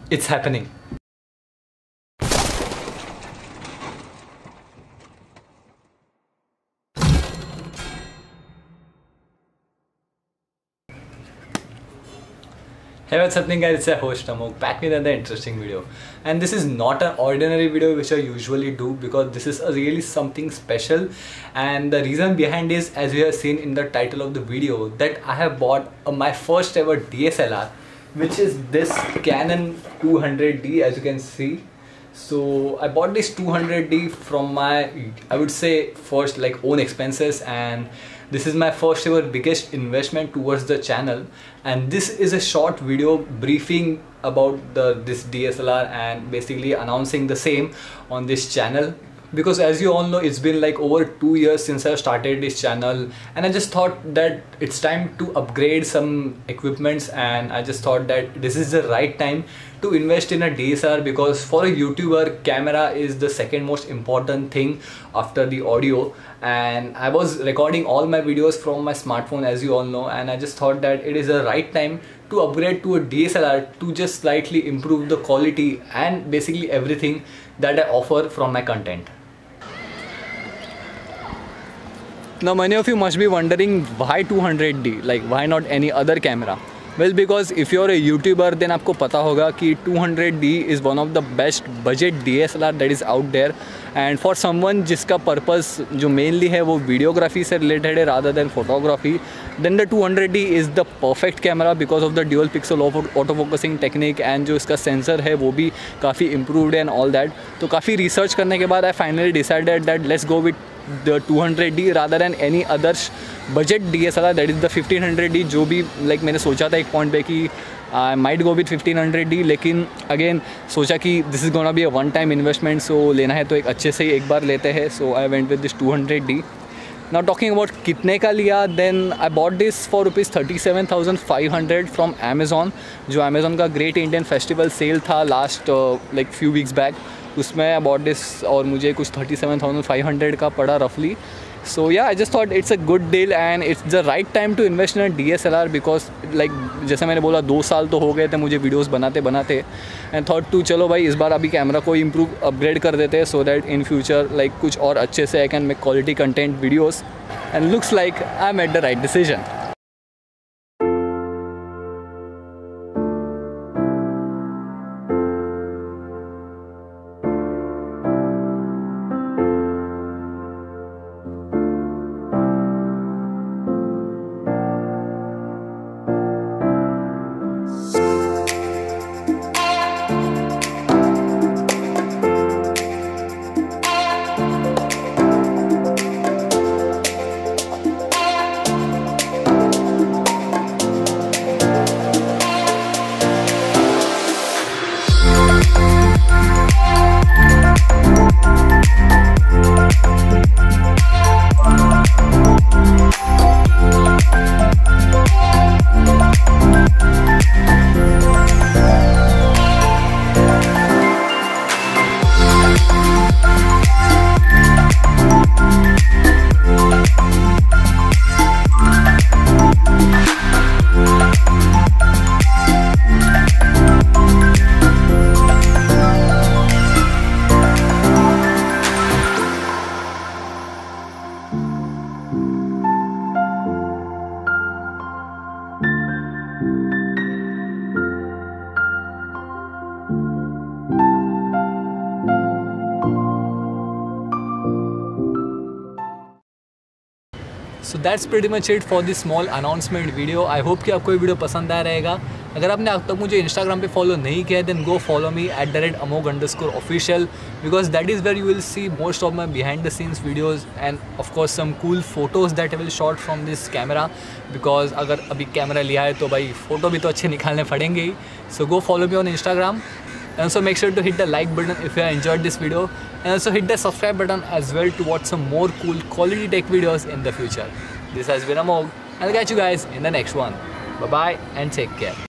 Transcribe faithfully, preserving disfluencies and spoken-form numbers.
It's happening. Hey, what's happening guys, it's your host Amok back with another interesting video. And this is not an ordinary video which I usually do, because this is a really something special. And the reason behind is, as you have seen in the title of the video, that I have bought uh, my first ever D S L R, which is this Canon two hundred D, as you can see. So I bought this two hundred D from my, I would say, first like own expenses, and this is my first ever biggest investment towards the channel. And this is a short video briefing about the this D S L R and basically announcing the same on this channel, because as you all know, it's been like over two years since I started this channel, and I just thought that it's time to upgrade some equipments, and I just thought that this is the right time to invest in a D S L R, because for a YouTuber, camera is the second most important thing after the audio. And I was recording all my videos from my smartphone, as you all know, and I just thought that it is the right time to upgrade to a D S L R to just slightly improve the quality and basically everything that I offer from my content. Now many of you must be wondering, why two hundred D, like why not any other camera? Well, because if you're a YouTuber, then आपको पता होगा कि two hundred D is one of the best budget D S L R that is out there. And for someone जिसका purpose जो mainly है वो videography से related है rather than photography, then the two hundred D is the perfect camera because of the dual pixel autofocusing technique, and जो इसका sensor है वो भी काफ़ी improved and all that. तो काफ़ी research करने के बाद I finally decided that let's go with the two hundred D rather than any other budget D S L R, that is the fifteen hundred D, जो भी like मैंने सोचा था एक point पे कि I might go with fifteen hundred D, लेकिन again सोचा कि this is gonna be a one time investment, so लेना है तो एक अच्छे से एक बार लेते हैं. So I went with this two hundred D. Now talking about कितने का लिया, then I bought this for rupees thirty-seven thousand five hundred from Amazon. जो Amazon का Great Indian Festival sale था last uh, like few weeks back, उसमें I bought this और मुझे कुछ thirty-seven thousand five hundred का पड़ा roughly. So yeah, I just thought it's a good deal and it's the right time to invest in a D S L R, because like जैसे मैंने बोला दो साल तो हो गए थे मुझे वीडियोस बनाते बनाते, and thought to चलो भाई इस बार अभी कैमरा को इम्प्रूव अपग्रेड कर देते हैं, so that in future like कुछ और अच्छे से I can make quality content videos, and looks like I made the right decision. So that's pretty much it for this small announcement video. I hope कि आपको ये video पसंद आया रहेगा. अगर आपने अब तक मुझे इंस्टाग्राम पे फॉलो नहीं किया है, then go follow me at the rate amog underscore official, because that is where you will see most of my behind the scenes videos and of course some cool photos that I will shot from this camera, because अगर अभी camera लिया है तो भाई photo भी तो अच्छे निकालने पड़ेंगे ही. So go follow me on Instagram. And also make sure to hit the like button if you have enjoyed this video, and also hit the subscribe button as well to watch some more cool quality tech videos in the future. This has been Amog, and I'll catch you guys in the next one. Bye bye and take care.